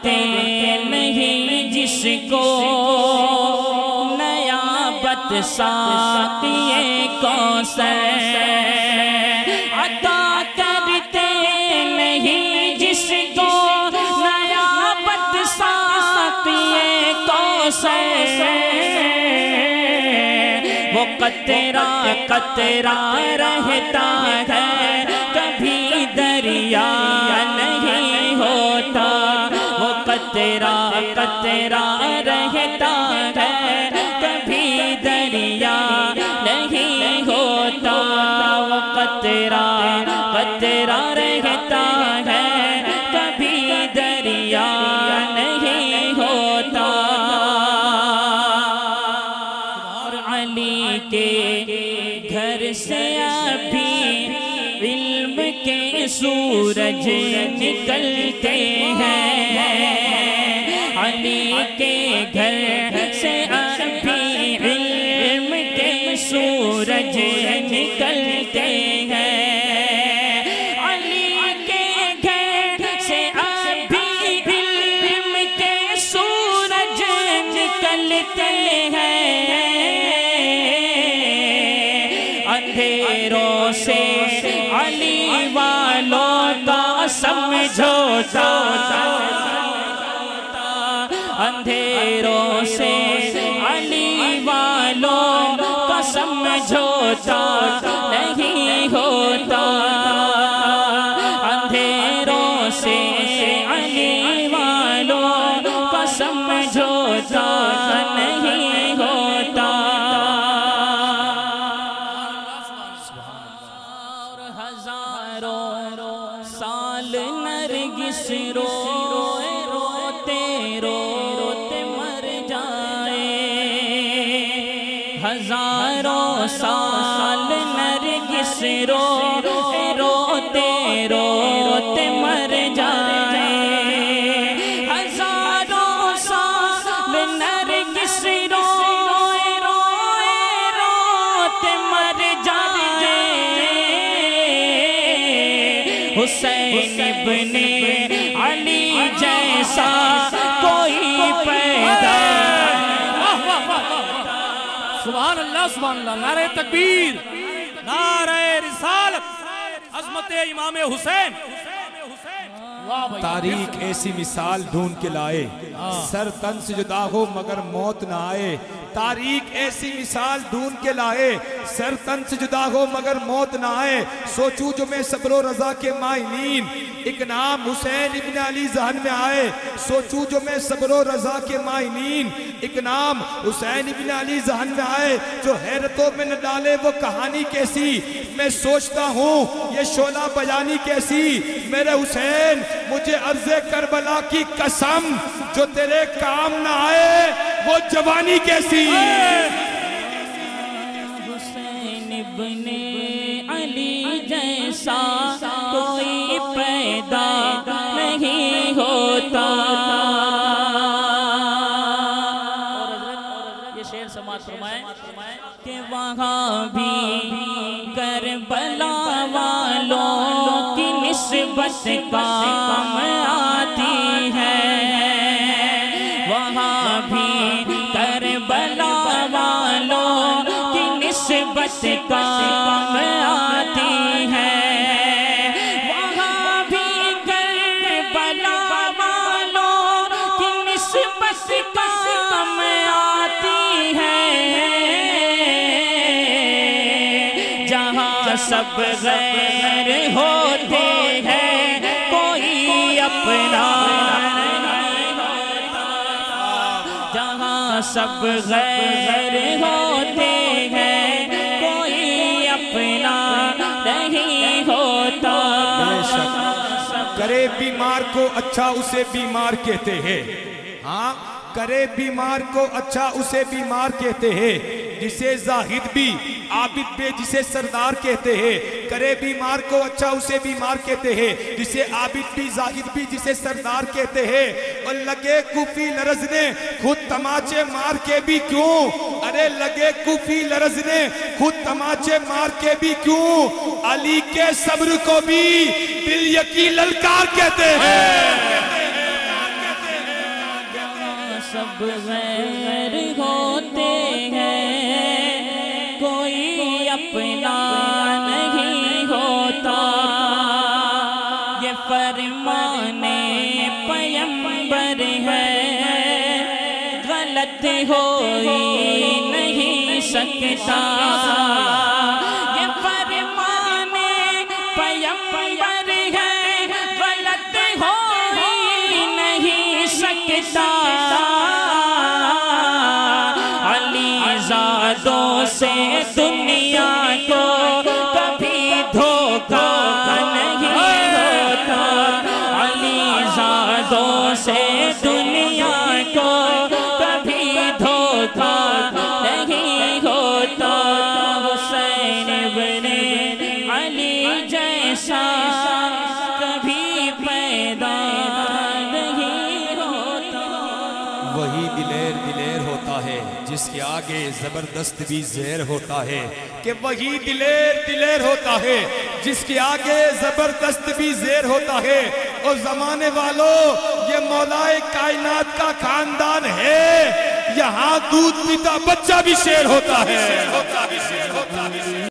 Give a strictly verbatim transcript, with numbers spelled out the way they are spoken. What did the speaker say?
کرتے نہیں جس کو نیابت ساقی کوثر، عطا کرتے نہیں جس کو نیابت ساقی کوثر، وہ قطرہ قطرہ رہتا ہے کبھی دریا نہیں ہوتا، وہ قطرہ قطرہ رہتا ہے کبھی دریا نہیں ہوتا، وہ قطرہ قطرہ رہتا ہے کبھی دریا نہیں ہوتا۔ اور علی کے گھر سے ابھی علم کے سورج نکلتے ہیں، علی کے گھر سے ابھی علم کے سورج نکلتے ہیں، علی کے گھر سے ابھی علم کے سورج نکلتے ہیں، اندھیروں سے علی والوں کا سمجھوتا، اندھیروں سے علی والوں کا سمجھوتا نہیں ہوتا، اندھیروں سے علی والوں کا سمجھوتا نہیں ہوتا۔ اور ہزاروں سال نرگس روئے روتے روتے مر جائے، ہزاروں سال نرگس روئے روتے روتے مر جائے، ہزاروں سال نرگس روئے روتے مر جائے، حسین ابن علی جیسا کوئی پیدا، سبحان اللہ سبحان اللہ، نعرہ تکبیر، نعرہ رسالت، عظمت امام حسین۔ تاریخ ایسی مثال ڈھونڈ کے لائے، سر تن سے جدا ہو مگر موت نہ آئے، تاریخ ایسی مثال ڈھونڈ کے لائے، سر تن سے جدا ہو مگر موت نہ آئے، سوچوں جو میں صبر و رضا کے مائنین، ایک نام حسین ابن علی ذہن میں آئے، سوچوں جو میں صبر و رضا کے مائنین، ایک نام حسین ابن علی ذہن میں آئے، جو حیرتوں میں نہ ڈالے وہ کہانی کیسی، میں سوچتا ہوں یہ شعلہ بیانی کیسی، میرے حسین مجھے عرض کربلا کی قسم، جو تیرے کام نہ آئے وہ جوانی کیسی۔ حسین ابن علی جیسا کوئی پیدا نہیں ہوتا۔ یہ شعر سماعت فرمائیں کہ وہاں بھی کربلا والوں کی نسبت کام آتی ہے، وہاں بھی کربلا والوں کی نسبت کام آتی ہے، وہاں بھی کربلا والوں کی نسبت کام آتی ہے، جہاں سب غیر ہوتے ہیں کوئی اپنا نہیں ہوتا، جہاں سب غیر ہوتے ہیں کوئی اپنا نہیں ہوتا۔ کرے بیمار کو اچھا اسے بیمار کہتے ہیں، ہاں کرے بیمار کو اچھا اسے بیمار کہتے ہیں، جسے زاہد بھی عابد پہ جسے سردار کہتے ہیں، کرے بیمار کو اچھا اسے بیمار کہتے ہیں، جسے عابد بھی زاہد بھی جسے سردار کہتے ہیں، اور لگے کوفی لرزنے خود تماچے مار کے بھی کیوں، ارے لگے کوفی لرزنے خود تماچے مار کے بھی کیوں، علی کے صبر کو بھی دل یقین للکار کہتے ہیں۔ سب غیر ہوتے ہیں، کوئی اپنا نہیں ہوتا، یہ فرمان پیمبر ہے، غلط ہو ہی نہیں سکتا، یہ فرمان پیمبر ہے، غلط ہو ہی نہیں سکتا، علی زادوں سے دنیا کو کبھی دھوکہ نہیں ہوتا، علی زادوں سے دنیا کو کبھی دھوکہ نہیں ہوتا، حسین ابن علی جیسا کبھی پیدا نہیں ہوتا۔ وہی دلیر دلیر ہوتا ہے جس کے آگے زبردست بھی زہر ہوتا ہے، کہ وہی دلیر دلیر ہوتا ہے جس کے آگے زبردست بھی زہر ہوتا ہے، اور زمانے والوں یہ مولا کائنات کا خاندان ہے، یہاں دودھ پیتا بچہ بھی شیر ہوتا ہے۔